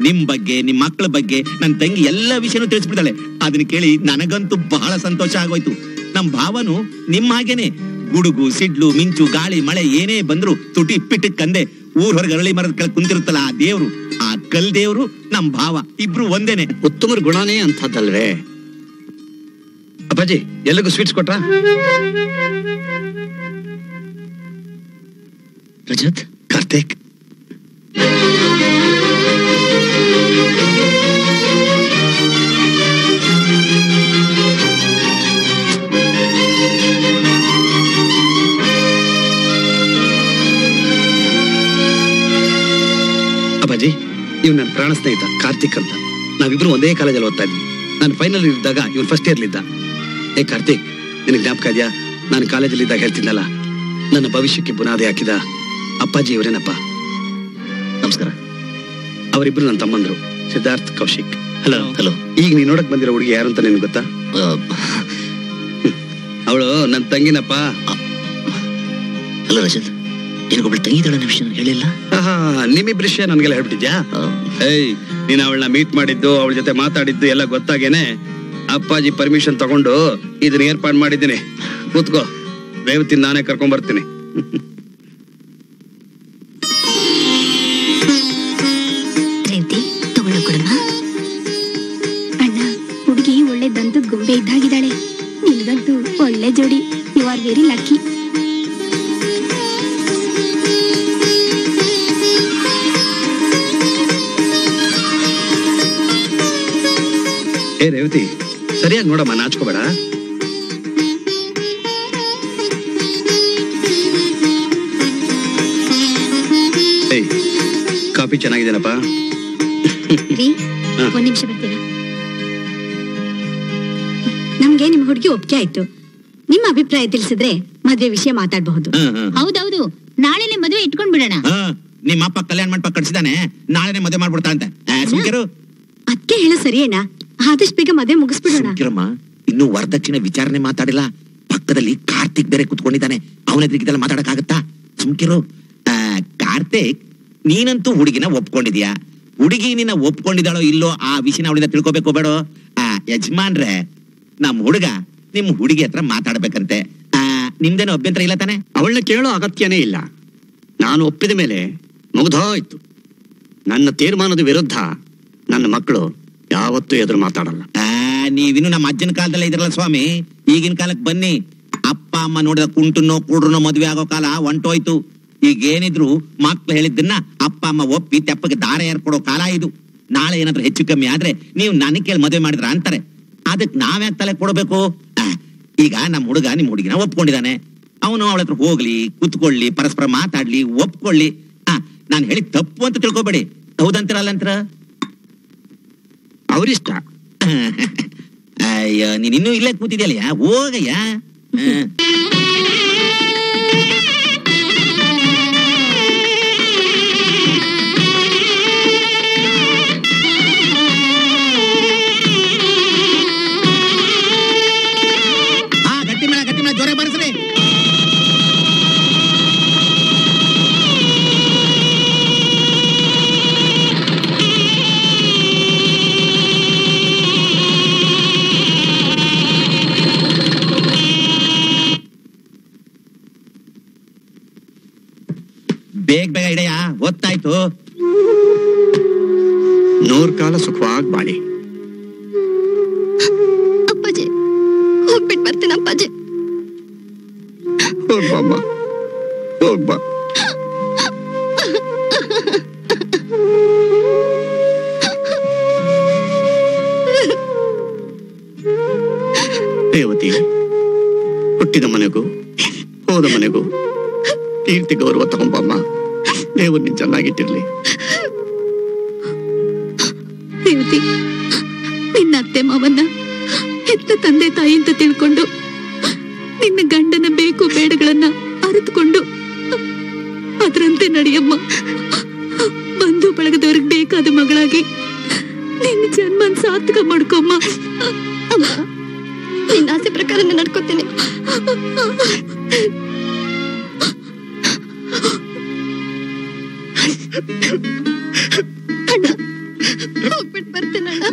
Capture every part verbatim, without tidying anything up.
ನಿಮ್ ಬಗ್ಗೆ ನಿಮ್ ಮಕ್ಕಳ ಬಗ್ಗೆ ನನ್ನ ತಂಗಿ ಎಲ್ಲಾ ವಿಷಯನೂ ತಿಳಿಸ್ಬಿಡ್ತಾಳೆ. ಅದನ್ನ ಕೇಳಿ ನನಗಂತೂ ಬಹಳ ಸಂತೋಷ ಆಗೋಯ್ತು. ನಮ್ ಭಾವನು ನಿಮ್ ಹಾಗೇನೆ ಗುಡುಗು ಸಿಡ್ಲು ಮಿಂಚು ಗಾಳಿ ಮಳೆ ಏನೇ ಬಂದ್ರು ತುಟಿ ಪಿಟ್ಟಕ್ ಕಂದೆ ಊರ್ ಹೊರಗೆ ಅರಳಿ ಮರದ ಕೆಳಗೆ ಕುಂತಿರುತ್ತಲ್ಲ ಆ ದೇವ್ರು, ಆ ಕಲ್ ದೇವ್ರು ನಮ್ ಭಾವ ಇಬ್ರು ಒಂದೇನೆ. ಉತ್ತಮರ ಗುಣನೇ ಅಂತದಲ್ವೇ. ಅಪ್ಪಾಜಿ ಎಲ್ಲರಿಗೂ ಸ್ವೀಟ್ಸ್ ಕೊಟ್ರಾ? ರಜತ್, ಕಾರ್ತಿಕ್, ಅಪ್ಪಾಜಿ ಇವ್ ನನ್ನ ಪ್ರಾಣ ಸ್ನೇಹಿತ ಕಾರ್ತಿಕ್ ಅಂತ. ನಾವಿಬ್ರು ಒಂದೇ ಕಾಲೇಜಲ್ಲಿ ಓದ್ತಾ ಇದ್ವಿ. ನಾನು ಫೈನಲ್ ಇದ್ದಾಗ ಇವ್ನು ಫಸ್ಟ್ ಇಯರ್ ಇದ್ದ. ಏ ಕಾರ್ತಿಕ್, ನಿನಗೆ ಜ್ಞಾಪಕ ಇದೆಯಾ? ನಾನು ಕಾಲೇಜಲ್ಲಿ ಇದ್ದಾಗ ಹೇಳ್ತಿದ್ದಲ್ಲ, ನನ್ನ ಭವಿಷ್ಯಕ್ಕೆ ಬುನಾದಿ ಹಾಕಿದ ಅಪ್ಪಾಜಿ ಇವರೇನಪ್ಪ. ನಮಸ್ಕಾರ. ಅವರಿಬ್ರು ನನ್ನ ತಮ್ಮಂದ್ರು, ಸಿದ್ಧಾರ್ಥ್, ಕೌಶಿಕ್. Hello hello. ಈಗ ನೀನ್ ನೋಡಕ್ ಬಂದಿರೋ ಹುಡುಗಿ ಯಾರು ಅಂತ ನಿನ್ಗೆ ಗೊತ್ತಾ? ಅವಳು ನನ್ನ ತಂಗಿನಪ್ಪ. ಹಲೋ ರಜತ್, ನಿನಗೊಬ್ಳು ತಂಗಿದಳ ವಿಷಯ ಹೇಳಿಲ್ಲ? ನಿಮ್ಮಿಬ್ರ ವಿಷಯ ನನ್ಗೆಲ್ಲ ಹೇಳ್ಬಿಟ್ಟಿದ್ಯಾ? ಏಯ್, ನೀನ್ ಅವಳನ್ನ ಮೀಟ್ ಮಾಡಿದ್ದು, ಅವಳ ಜೊತೆ ಮಾತಾಡಿದ್ದು ಎಲ್ಲ ಗೊತ್ತಾಗೇನೆ ಅಪ್ಪಾಜಿ ಪರ್ಮಿಷನ್ ತಗೊಂಡು ಇದನ್ನ ಏರ್ಪಾಡು ಮಾಡಿದ್ದೀನಿ. ಕೂತ್ಕೋ, ರೇವತಿ ನಾನೇ ಕರ್ಕೊಂಡ್ ಬರ್ತೀನಿ. ಅಣ್ಣ, ಹುಡುಗಿ ಒಳ್ಳೆ ದಂತದ ಗೊಂಬೆ ಇದ್ದಾಗಿದ್ದಾಳೆ. ನಿನ್ಗಂತೂ ಒಳ್ಳೆ ಜೋಡಿ. You are very lucky. ಏ ರೇವತಿ, ಸರಿಯಾಗಿ ನೋಡಮ್ಮ, ನಾಚ್ಕೋಬೇಡ. ಏಯ್, ಕಾಫಿ ಚೆನ್ನಾಗಿದೇನಪ್ಪ? ಒಂದ್ ನಿಮಿಷ ಬರ್ತೀರಾ? ನಮ್ಗೆ ನಿಮ್ ಹುಡುಗಿ ಒಪ್ಪಿಗೆ ಆಯ್ತು. ನಿಮ್ಮ ಅಭಿಪ್ರಾಯ ತಿಳಿಸಿದ್ರೆ ಮದ್ವೆ ವಿಷಯ ಮಾತಾಡಬಹುದು. ಹೌದೌದು, ನಾಳೆನೆ ಮದುವೆ ಇಟ್ಕೊಂಡ್ ಬಿಡೋಣ. ನಿಮ್ಮ ಅಪ್ಪ ಕಲ್ಯಾಣ ಮಂಟಪ ಕಟ್ಸಿದಾನೆ, ನಾಳೆನೆ ಮದುವೆ ಮಾಡ್ಬಿಡ್ತಾ ಅಂತ. ಅದಕ್ಕೆ ಹೇಳ ಸರಿ ಅಣ್ಣ, ಆದಷ್ಟು ಬೇಗ ಮದುವೆ ಮುಗಿಸ್ಬಿಡೋಣ. ಇನ್ನು ವರದಕ್ಷಿಣೆ ವಿಚಾರಣೆ ಮಾತಾಡಿಲ್ಲ. ಪಕ್ಕದಲ್ಲಿ ಕಾರ್ತಿಕ್ ಬೇರೆ ಕುತ್ಕೊಂಡಿದ್ದಾನೆ. ಅವನ ಎದುರಿಗಿದೆಲ್ಲ ಮಾತಾಡಕ್ಕಾಗತ್ತಾ? ಸುಮ್ಕಿರು. ಕಾರ್ತಿಕ್, ನೀನಂತೂ ಹುಡುಗಿನ ಒಪ್ಕೊಂಡಿದ್ಯಾ. ಹುಡುಗಿ ನಿನ್ನ ಒಪ್ಕೊಂಡಿದ್ದಾಳೋ ಇಲ್ಲೋ ಆ ವಿಷಯನ ಅವಳಿಂದ ತಿಳ್ಕೊಬೇಕು ಬೇಡೋ? ಆ ಯಜಮಾನ್ರೆ, ನಮ್ ಹುಡುಗ ನಿಮ್ ಹುಡುಗಿ ಹತ್ರ ಮಾತಾಡ್ಬೇಕಂತೆ. ಆ ನಿಮ್ದೇನೋ ಅಭ್ಯಂತರ ಇಲ್ಲ ತಾನೆ? ಅವಳನ್ನ ಕೇಳೋ ಅಗತ್ಯನೇ ಇಲ್ಲ. ನಾನು ಒಪ್ಪಿದ ಮೇಲೆ ಮುಗ್ದೋಯ್ತು. ನನ್ನ ತೀರ್ಮಾನದ ವಿರುದ್ಧ ನನ್ನ ಮಕ್ಕಳು ಯಾವತ್ತೂ ಎದುರು ಮಾತಾಡಲ್ಲ. ಆ ನೀವಿನ್ನು ನಮ್ಮ ಅಜ್ಜನ ಕಾಲದಲ್ಲೇ ಇದ್ರಲ್ಲ ಸ್ವಾಮಿ. ಈಗಿನ ಕಾಲಕ್ಕೆ ಬನ್ನಿ. ಅಪ್ಪ ಅಮ್ಮ ನೋಡಿದ ಕುಂಟುನೋ ಕುಡ್ರನೋ ಮದ್ವೆ ಆಗೋ ಕಾಲ ಹೊಂಟೋಯ್ತು. ಈಗ ಏನಿದ್ರು ಮಕ್ಳು ಹೇಳಿದ್ದನ್ನ ಅಪ್ಪ ಅಮ್ಮ ಒಪ್ಪಿ ತೆಪ್ಪಗೆ ದಾರ ಏರ್ಕೊಡೋ ಕಾಲ ಇದು. ನಾಳೆ ಏನಾದ್ರೂ ಹೆಚ್ಚು ಕಮ್ಮಿ ಆದ್ರೆ ನೀವು ನನಗೆ ಕೇಳಿ ಮದುವೆ ಮಾಡಿದ್ರ ಅಂತಾರೆ. ಅದಕ್ಕೆ ನಾವ್ಯಾಕೆ ತಲೆ ಕೊಡ್ಬೇಕು? ಈಗ ನಮ್ಮ ಹುಡುಗ ನಿಮ್ ಹುಡುಗಿನ ಒಪ್ಕೊಂಡಿದ್ದಾನೆ. ಅವನು ಅವಳ ಹತ್ರ ಹೋಗ್ಲಿ, ಕುತ್ಕೊಳ್ಳಿ, ಪರಸ್ಪರ ಮಾತಾಡ್ಲಿ, ಒಪ್ಕೊಳ್ಳಿ. ಆ ನಾನು ಹೇಳಿ ತಪ್ಪು ಅಂತ ತಿಳ್ಕೊಬೇಡಿ. ಹೌದಂತೀರಲ್ಲಂತರ? ಅವ್ರಿಷ್ಟ. ಅಯ್ಯೋ, ನೀನ್ ಇನ್ನೂ ಇಲ್ಲೇ ಕೂತಿದ್ಯಲ್ಲ, ಹೋಗಯ್ಯ. ಹಾ, ಗಟ್ಟಿ ಮೇಳ ಗಟ್ಟಿ ಮೇಳ ಜೋರ ಬರ್ಸ್ರಿ. ಬೇಗ ಬೇಗ ಇಡೆಯ, ಗೊತ್ತಾಯ್ತು. ನೂರ್ ಕಾಲ ಸುಖವಾಗಿ ಬಾಳಿ. ಅಪ್ಪಾಜಿ, ಹೋಗ್ಬಿಟ್ಟು ಬರ್ತೀನಿ ಅಪ್ಪಾಜಿ. ಹೋಗ್ಬಮ್ಮ, ಹೋಗ್ಬಾ. ರೇವತಿ, ಹುಟ್ಟಿದ ಮನೆಗೂ ಹೋದ ಮನೆಗೂ ಕೀರ್ತಿ ಗೌರವ ತಗೊಂಬಮ್ಮ. ದೇವರು ನೀನ್ ಚೆನ್ನಾಗಿಟ್ಟಿರ್ಲಿ. ರೇವತಿ, ನಿನ್ನ ಅತ್ತೆ ಮಾವನ್ನ ಹೆತ್ತ ತಂದೆ ತಾಯಿ ಅಂತ ತಿಳ್ಕೊಂಡು ನಿನ್ನ ಗಂಡನ ಬೇಕು ಬೇಡಗಳನ್ನ ಅರಿತುಕೊಂಡು ಅದರಂತೆ ನಡೆಯಮ್ಮ. ಬಂಧು ಬಳಗದವ್ರಿಗೆ ಬೇಕಾದ ಮಗಳಾಗಿ ನಿನ್ನ ಜನ್ಮನ್ ಸಾರ್ಥಕ ಮಾಡ್ಕೊಮ್ಮ. ನಿನ್ನ ಆಸೆ ಪ್ರಕಾರ ನಡ್ಕೋತೇನೆ. ಅಣ್ಣ, ಹೋಗ್ಬಿಟ್ಟು ಬರ್ತೇನಣ್ಣ.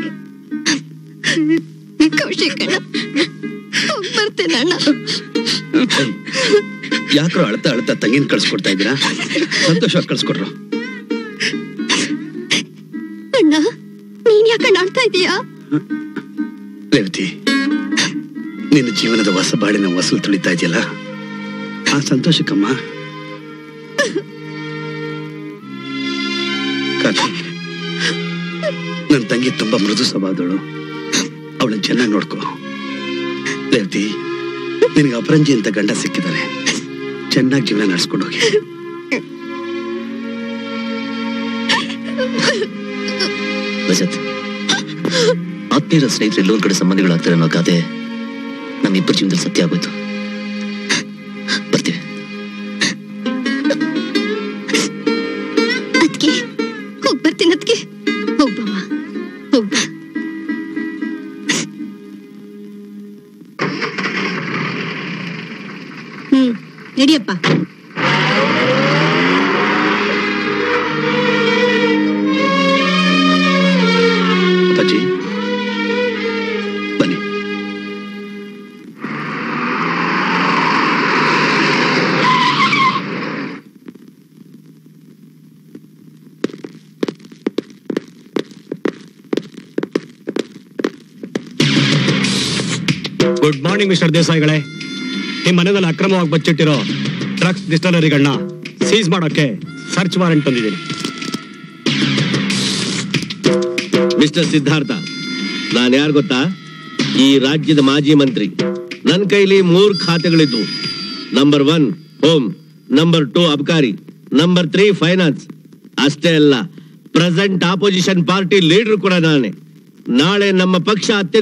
ಕೌಶಿಕಣ್ಣ ಹೋಗ್ ಬರ್ತೇನಣ್ಣ. ಯಾಕ್ರೋ ಅಳ್ತಾ ಅಳ್ತಾ ತಂಗಿನ ಕಳ್ಸ್ಕೊಡ್ತಾ ಇದ್ದೀರಾ? ಸಂತೋಷವಾಗಿ ಕಳ್ಸ್ಕೊಡ್ರು. ಅಣ್ಣ ನೀನ್ ಯಾಕಣ್ಣ ಆಡ್ತಾ ಇದೀಯಾ? ರೇವತಿ, ನಿನ್ನ ಜೀವನದ ಹೊಸ ಬಾಳಿನ ವಸೂಲ್ ತುಳಿತಾ ಇದೆಯಲ್ಲ, ಆ ಸಂತೋಷಕ್ಕಮ್ಮ. ಕಾರ್ತಿಕ್, ನನ್ನ ತಂಗಿ ತುಂಬಾ ಮೃದು ಸ್ವಭಾವದವಳು, ಅವಳನ್ನ ಚೆನ್ನಾಗಿ ನೋಡ್ಕೋ. ರೇವತಿ, ನಿನಗೆ ಅಪರಂಜಿ ಅಂತ ಗಂಡ ಸಿಕ್ಕಿದ್ದಾರೆ, ಚೆನ್ನಾಗಿ ಜೀವನ ನಡೆಸ್ಕೊಂಡು ಹೋಗಿ. ರಜತ್, ಆತ್ಮೀಯರ ಸ್ನೇಹಿತರು ಎಲ್ಲೊಂದ್ ಕಡೆ ಸಂಬಂಧಿಗಳಾಗ್ತಾರೆ ಅನ್ನೋ ಗಾದೆ ನಮ್ಮಿಬ್ಬರ ಜೀವನದಲ್ಲಿ ಸತ್ಯ ಆಗೋಯ್ತು. ಬರ್ತೀವಿ. ಅದ್ಕೆ ಹೋಗ್ ಬರ್ತೀನಿ. ಅದ್ಕೆ ಹೋಗ್ಬಮ್ಮ, ಹೋಗ್ಬ. ಹ್ಮ್ ನಡಿಯಪ್ಪ. ಅಪ್ಪಾಜಿ ಬನ್ನಿ. ಗುಡ್ ಮಾರ್ನಿಂಗ್ ಮಿಸ್ಟರ್ ದೇಸಾಯಿಗಳೇ. ನಿಮ್ಮ ಮನೆಯಲ್ಲಿ ಅಕ್ರಮವಾಗಿ ಬಚ್ಚಿಟ್ಟಿರೋ ಡ್ರಗ್ಸ್ ಡಿಸ್ಟಲರಿಗಳನ್ನ ಸೀಸ್ ಮಾಡೋಕೆ ಸರ್ಚ್ ವಾರೆಂಟ್ ತಂದಿದ್ದೀನಿ. ಮಿಸ್ಟರ್ ಸಿದ್ಧಾರ್ಥ, ನಾನು ಯಾರು ಗೊತ್ತಾ? ಈ ರಾಜ್ಯದ ಮಾಜಿ ಮಂತ್ರಿ. ನನ್ನ ಕೈಲಿ ಮೂರ್ ಖಾತೆಗಳಿದ್ವು. Number one home, number two ಅಬ್ಕಾರಿ, ನಂಬರ್ ತ್ರೀ ಫೈನಾನ್ಸ್. ಅಷ್ಟೇ ಅಲ್ಲ, ಪ್ರೆಸೆಂಟ್ ಆಪೋಸಿಷನ್ ಪಾರ್ಟಿ ಲೀಡರ್ ಕೂಡ ನಾನೇ. ನಾಳೆ ನಮ್ಮ ಪಕ್ಷ